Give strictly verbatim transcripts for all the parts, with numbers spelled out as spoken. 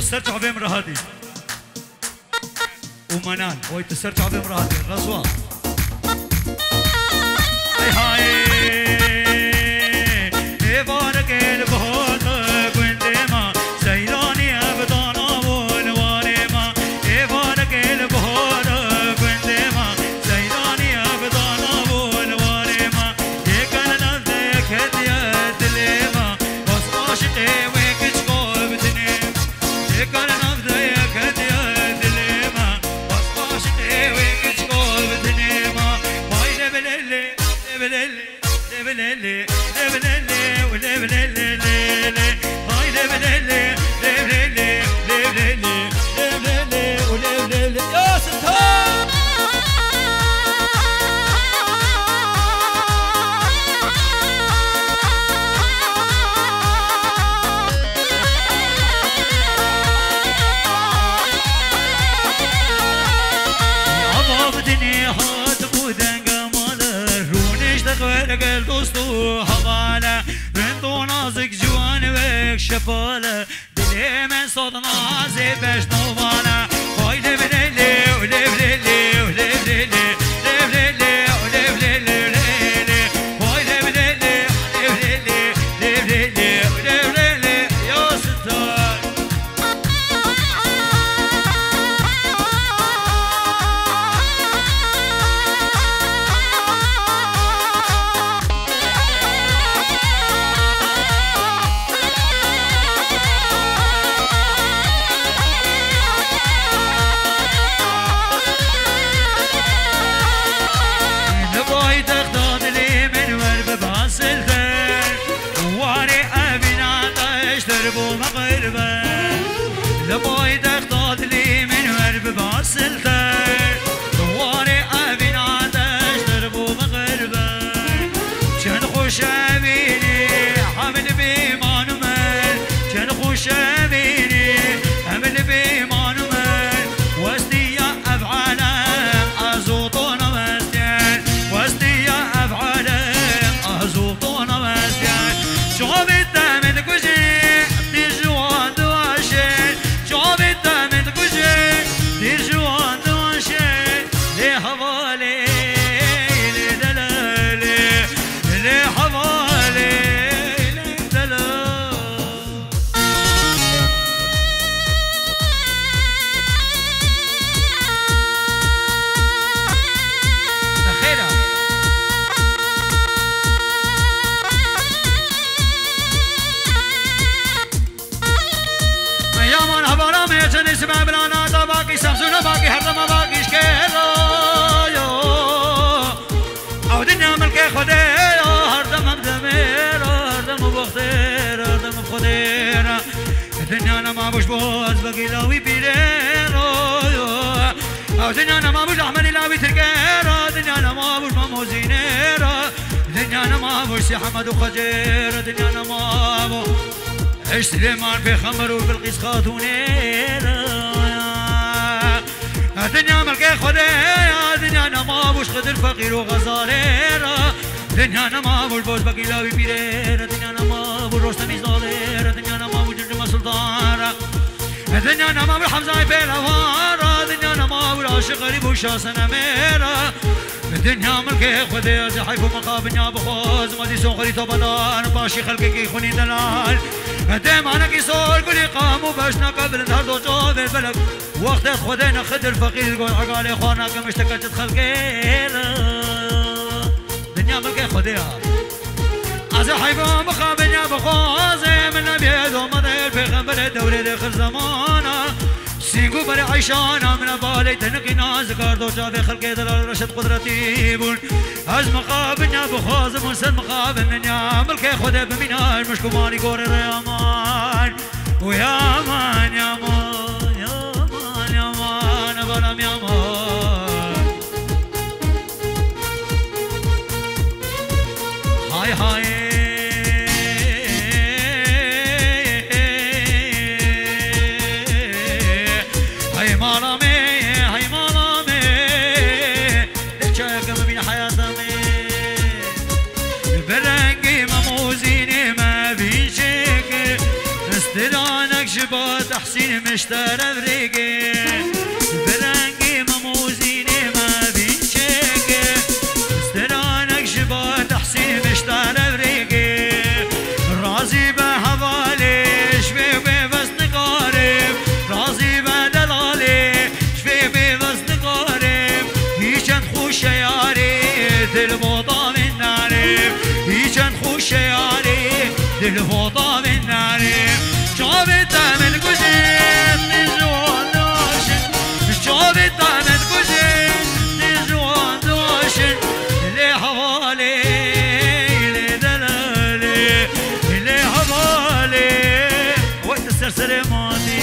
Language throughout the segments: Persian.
تسرع بهم رهادي ومنان وي تسرع بهم رهادي غزوة هاي هاي بارك البهوت قندما سيراني أبدانا والوارما بارك البهوت قندما سيراني أبدانا والوارما يكن نفذك هدية دلما بس عاشقي ويك تشكوبتني يكن نفذك هدية دلما بس عاشقي ويك تشكوبتني ما باي لبللي لبللي لبللي لبللي ولبللي لبللي باي لبللي لبللي لبللي لبللي ولبللي يا ستار قل دوستو حواله رندو نازك جوانك شفاله دلي من صوت نازي باش نوباله هاي لبللي ولبللي ولبللي لبللي ولبللي هاي لبللي ولبللي لبللي ولبللي يا ستار لبوي تختاد لي من ورب باسلتر دواري أبين عدش دربو مغربا شن خوش أبيني حمل بيمان من شن خوش أبيني حمل بيمان من وستيا أفعالم أزوطون وستيان وستيا أفعالم أزوطون وستيان شو بالدم تكوشي اسمع بلانا دا باقي سمسونا باقي هردم باقيش كيرايو او دنيا ملكي خديرا هردم بدميرا هردم بختيرا هردم بخديرا الدنيا انا ما بوش بوز باقي لاوي بيريرا او دنيا انا ما بوش احمد لاوي تركيرا الدنيا انا ما بوش مامو زينيرا الدنيا انا ما بوش سي حمد وخجيرا الدنيا انا ما بوش عيش سليمان في خمر وبالقيس خاتونيرا الدنيا ملكي خديرا الدنيا انا ما بوش خدر فقير وغزاليرا الدنيا انا ما بوش بوش باقي لاوي بيريرا الدنيا انا ما بوش رستمي زاليرا الدنيا انا ما بوش جرجمة سلطانرا الدنيا انا ما بوش حمزة في الهوارا الدنيا انا ما بوش عاشق غريب وشاسنا ميرا الدنيا ملكي خديرا زي حيفو مقابنيا بخوز ما دي سوخري توبدان باشي خلقك يخوني دلال قدام انا كيسول قولي قاموا باشنا قبل نهار دو جواب البلد وقت خدينا خدر فقير قول عقالي اخوانا كم اشتكت تخلقينا دنيا ملكي خديها عزي حيفو مخابنيا بخوزي من نبيد ومضير في خنبر الدوري داخل زمانا سينقو بري عيشانا من بالي تنقينا ذكر دو جاب خلقي دلال رشد قدرتي بون از مقابنيا بخوز منسل مقابنيا ملكي خدي بمينار مش كماني قوري ريامان ويا مان يا مان يا مان يا مان بلام يا مان هاي هاي جبات حسين مشترى بريقي برنقي مموزين ما بينشيقي استرانك جبات حسين مشترى بريقي رازي بهوالي شفي بس نقارب رازي بدلالي شفي بس نقارب هيجان خوش ياري دلبوطا من نارب هيجان خوش ياري دلبوطا من نارب شابت من كجين نجوان دوشن شابت من كجين نجوان دوشن اللي حوالي اللي دلالي اللي حوالي وقت السرسرة ماضي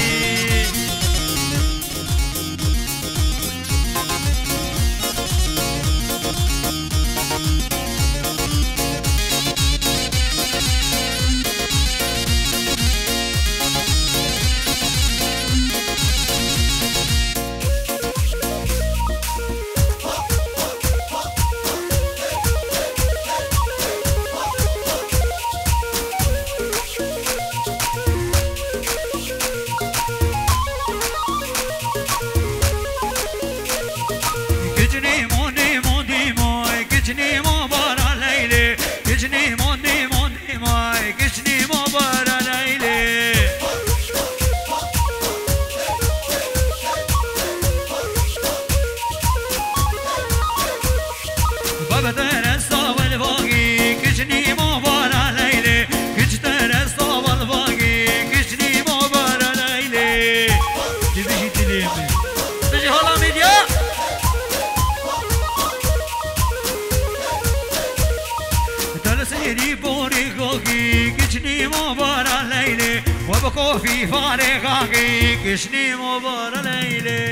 في فارغاكي كشني مبار ليلي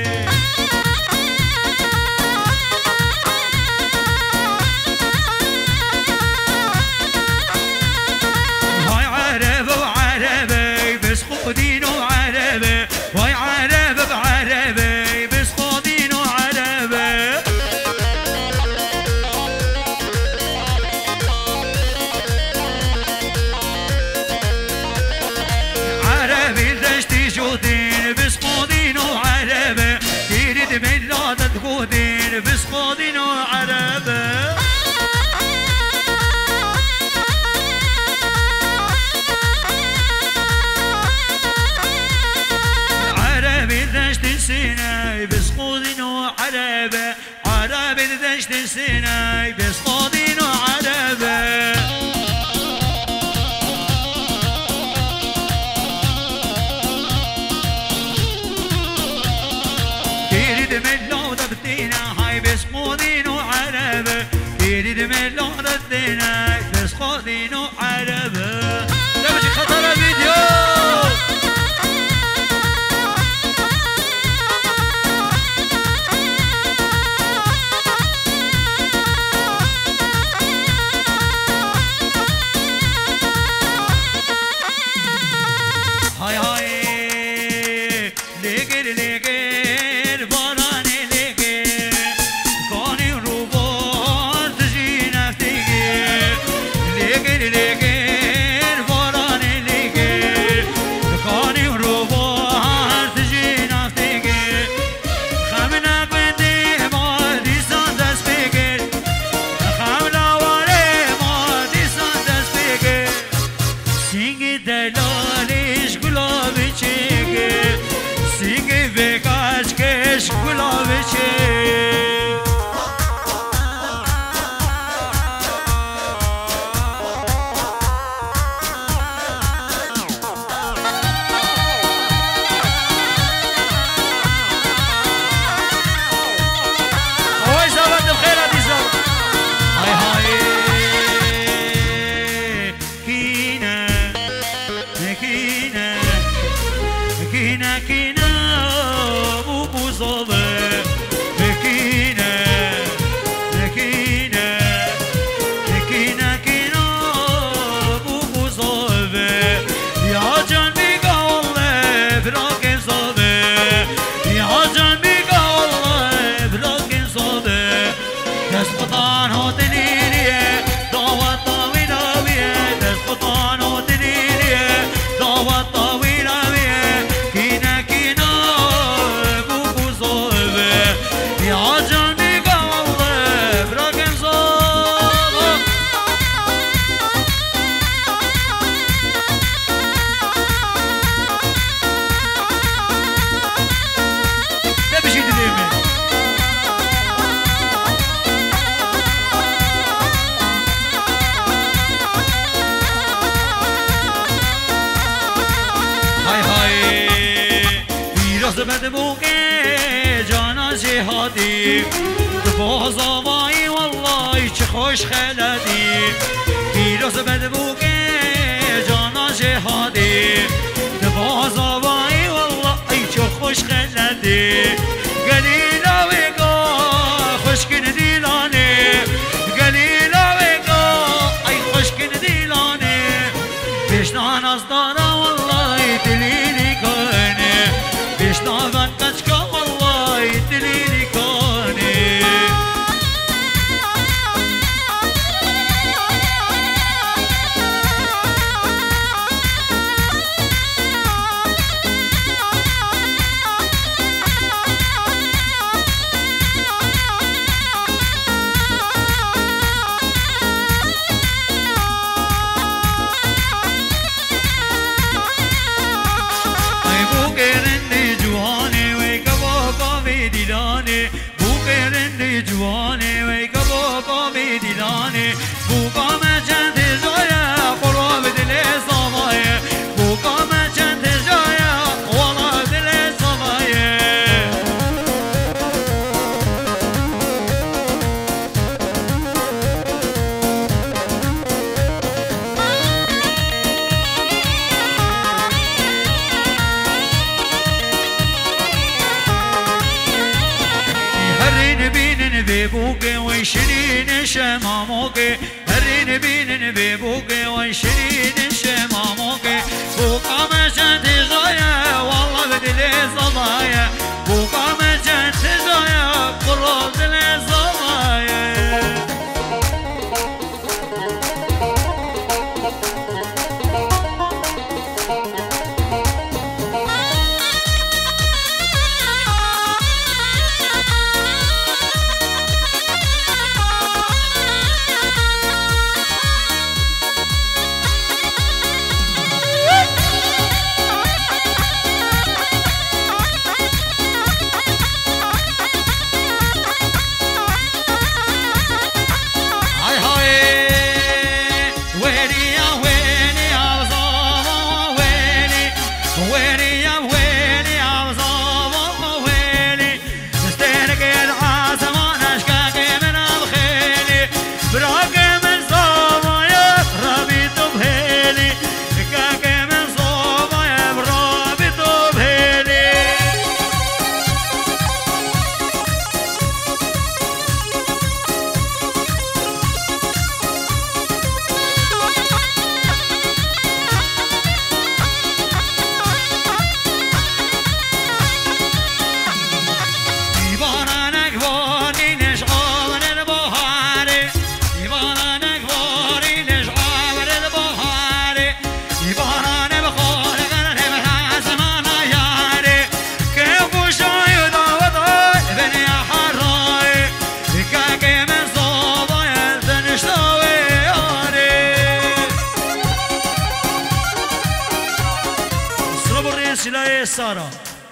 هاي عرب وعربي بس خودين وعربي هاي عرب بعربي بس خودين وعربي بس خودين وعربة تريد من لا تخودين بس خودين وعربة عربي دشت السيناي بس خودين وعربة عربي دشت السيناي بس خودين وعربة من لون بدينا هاي بس خودين وعربة تريد من لون بدينا بس خودين وعربة تمشي خطر الفيديو هاي هاي ليقر ليقر طويلة بيه پیروز بدبوک جانا جهادی باز آوایی والله چه خوش خلدی پیروز بدبوک جانا جهادی باز آوایی والله چه خوش خلدی قلیلا وگا خوشکن دیلانه قلیلا وگا ای خوشکن دیلانه پیشنان از دارا والله دلیلی کنه پیشنان کچکا والله دلیلی کنه جوانه وی کبو کامی دیدانه بو کام چند جایا قرآن دل سامایه بو کام چند جایا والا دل سامایه هرین بینن ببوکه وی شیرین شماموکه هرین بینن ببوکه وی شیرین شماموکه بو کام چند جایا والله دل سامایه بو کام چند جایا قرآن دل سامایه سارة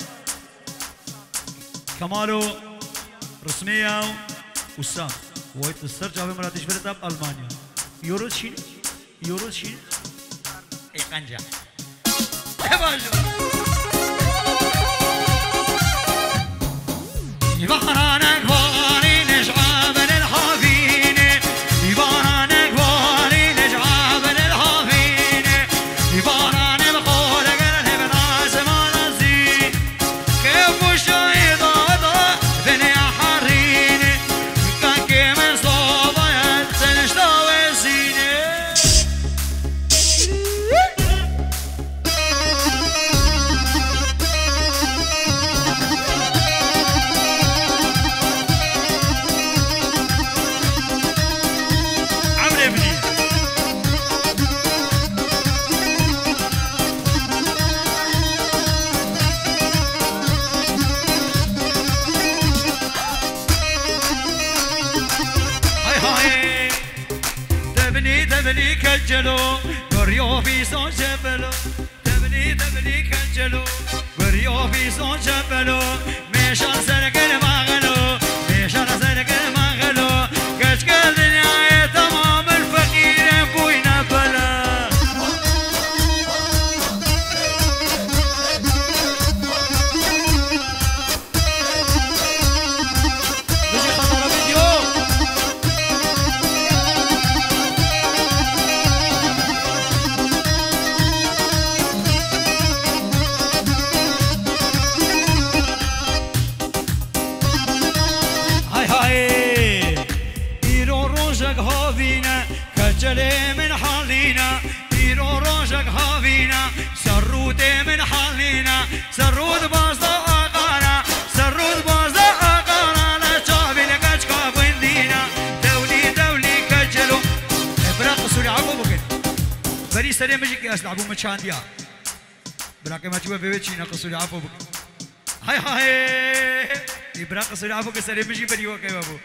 كمالو رسمية وسام ويت السر جاب مراتش برتاب ألمانيا يورو شين يورو شين إيه قنجة يبارانك واري نشعب للحافين يبارانك واري نشعب للحافين يبارانك بقولك أنا بناس ما نزين كيف وشايد هذا بني حرين كان كيمن صوبة يتنشتاوي سيني تبني كجلو بريو في صون جبلو تبني تبني كجلو بريو في صون جبلو مشان سرق المغلو مشان سرق المغلو كشكل دنيا تمام الفقير بوينا بلا سري مجي كي اسلعبو مشانديا براك ما تشوف بيبي تشينا قصوري عفو بك هاي هاي براك قصوري عفو كسري مجي بريو كي بابو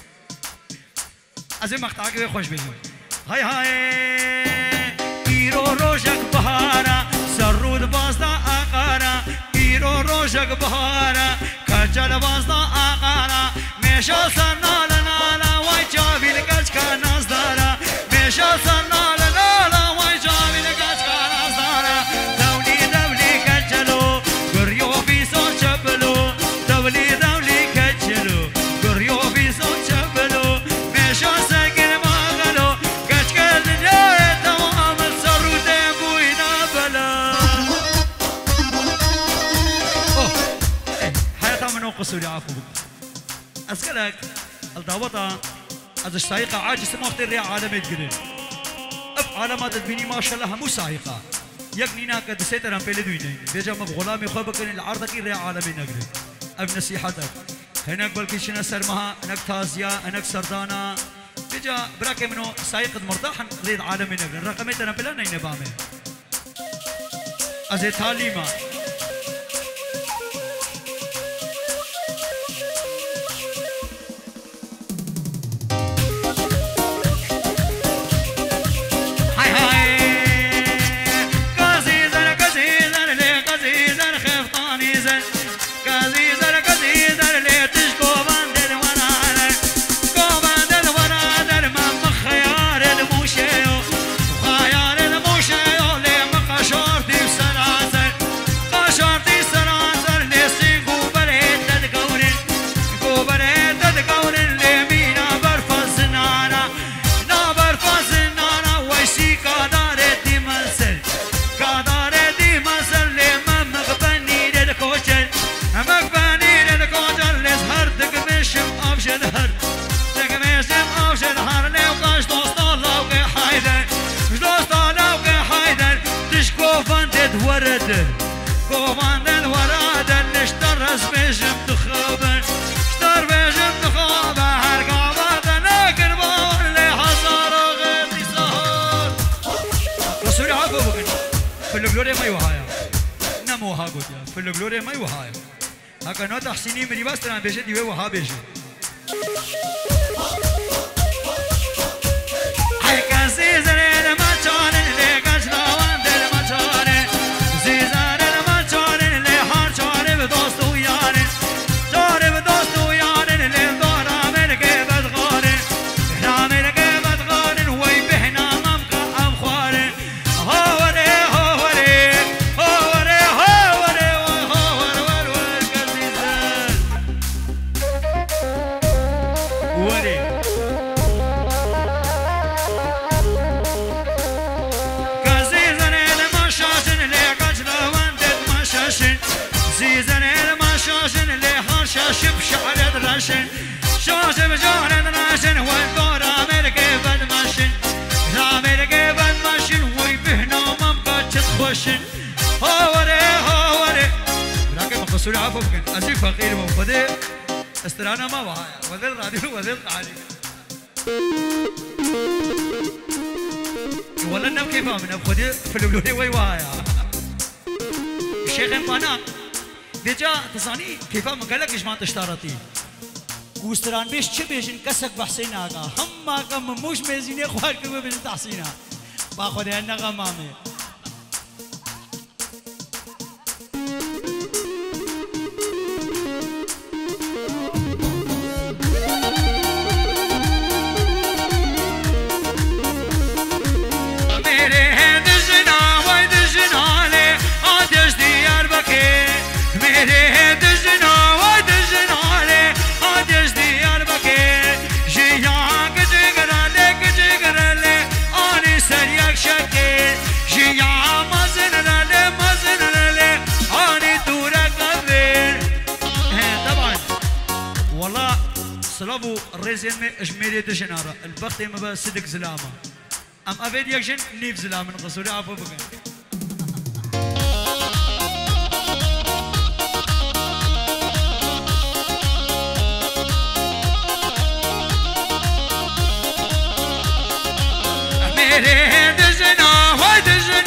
ازي مقطعك بي خوش بيجي هاي هاي ايرو روشك بهارا سرود بازدا اقارا ايرو روشك بهارا كجل بازدا اقارا ميشا سرنا لنا واي جابي لكاش كان نزدارا ميشا سرنا لنا واي جابي لكاش كان نزدارا دولي دولي كجلو قريو في صوت شبلو دولي دولي كجلو قريو في صوت شبلو ميشا سكن مغلو كاش كان دنيا تمام السرود بوينا بلا اوه حياتها منو قصوري عفو أسألك الضابطة از السائقة عاجز ما اختار رياء عالمي تقرن أب علامات تبيني ما شاء الله مو سائقة يقنينا كد سيترم بيلي دوينين بيجا مب غلامي خواب كن العرض كي رياء عالمي نقرن أب نصيحتك هناك بلكي شنا سرمها هناك تازيا هناك سردانا بيجا براكي منو سائقة مرتاح رياء عالمي نقرن رقمي ترم بلا نين بامي از تعليمه قوماندن ورادن نشتر از بيجم تخابن اشتر بيجم تخابن هر قابادن لكن باور لي حزار غير سهر رسولي عفو بكن في الجلوري ما يوهايا نمو ها قد يا في الجلوري ما يوهايا هكا نو تحسيني مري بس تران بيجي ديوه وها بيجي هيك سيزرين ما تشانن ليك اشلاوان دل ما تشانن سيزرين شاشب شعر دراشن شاشب شعر دراشن والدور أمريكا بد ماشن أمريكا بد ماشن وي بهنا ممكن تخوشن هوري هوري لكن مقصود عفو بكن أزي فقير وفدي استرانا ما وهاي وذل راديو وذل قاري ولا نم كيف من أبخدي في البلوري وي وهاي الشيخ إمانا بيجا تصاني كيف ما قالك إيش ما تشترطي وستران بيش شو بيجن كسك بحسين آقا هم ما كم موش مزيني خوار كم بيجن تحسينا باخذ هنا غمامي صلابو الرئيسين من اجميري دجنارة البختي ما بس صدق زلامة ام افيد يكشن نيف زلامة قصوري عفو بكن ميري دجنا واي دجنا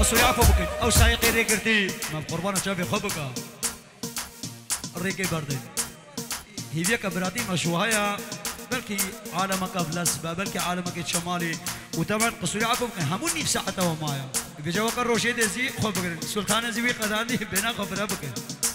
قصوري عفو بكن او سايقي ريكرتي ما قربان شافي خبك الريكي بردين هي فيك براتي مشوهايا بلكي عالمك بلسبة بلكي عالمك شمالي وطبعا قصوري عفو بكن هموني بساعته ومايا بجوا كان روشي دزي خو بكن سلطان زي قداندي بنا خبره بكن